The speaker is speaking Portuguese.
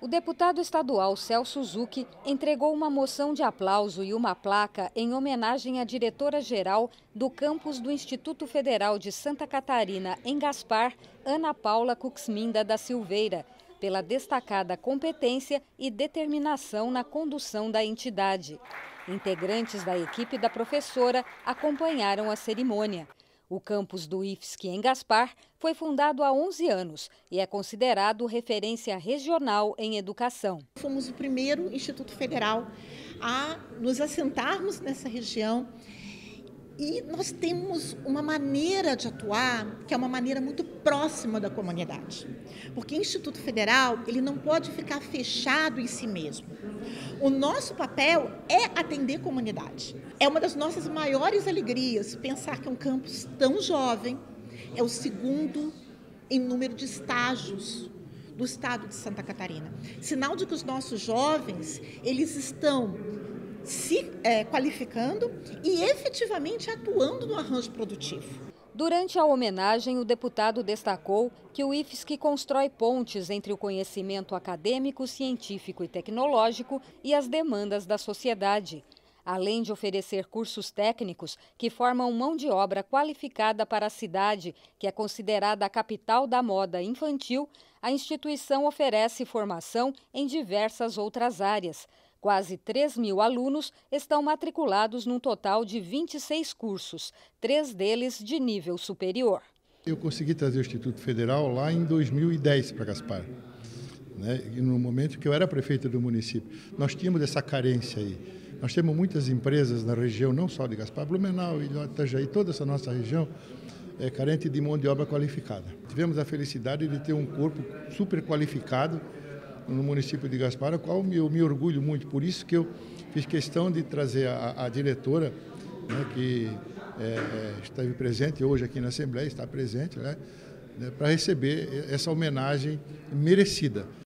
deputado estadual Celso Zucchi entregou uma moção de aplauso e uma placa em homenagem à diretora-geral do campus do Instituto Federal de Santa Catarina, em Gaspar, Ana Paula Cuxminda da Silveira, pela destacada competência e determinação na condução da entidade. Integrantes da equipe da professora acompanharam a cerimônia. O campus do IFSC em Gaspar foi fundado há 11 anos e é considerado referência regional em educação. Fomos o primeiro Instituto Federal a nos assentarmos nessa região e nós temos uma maneira de atuar que é uma maneira muito próxima da comunidade. Porque o Instituto Federal ele não pode ficar fechado em si mesmo. O nosso papel é atender a comunidade. É uma das nossas maiores alegrias pensar que um campus tão jovem é o segundo em número de estágios do estado de Santa Catarina. Sinal de que os nossos jovens eles estão se qualificando e efetivamente atuando no arranjo produtivo. Durante a homenagem, o deputado destacou que o IFSC constrói pontes entre o conhecimento acadêmico, científico e tecnológico e as demandas da sociedade. Além de oferecer cursos técnicos que formam mão de obra qualificada para a cidade, que é considerada a capital da moda infantil, a instituição oferece formação em diversas outras áreas. Quase 3.000 alunos estão matriculados num total de 26 cursos, 3 deles de nível superior. Eu consegui trazer o Instituto Federal lá em 2010 para Gaspar, né? E no momento que eu era prefeito do município. Nós tínhamos essa carência aí. Nós temos muitas empresas na região, não só de Gaspar, Blumenau, Ilhéus, Itajaí, toda essa nossa região é carente de mão de obra qualificada. Tivemos a felicidade de ter um corpo super qualificado no município de Gaspar, ao qual eu me orgulho muito. Por isso que eu fiz questão de trazer a diretora, né, que esteve presente hoje aqui na Assembleia, está presente, né, para receber essa homenagem merecida.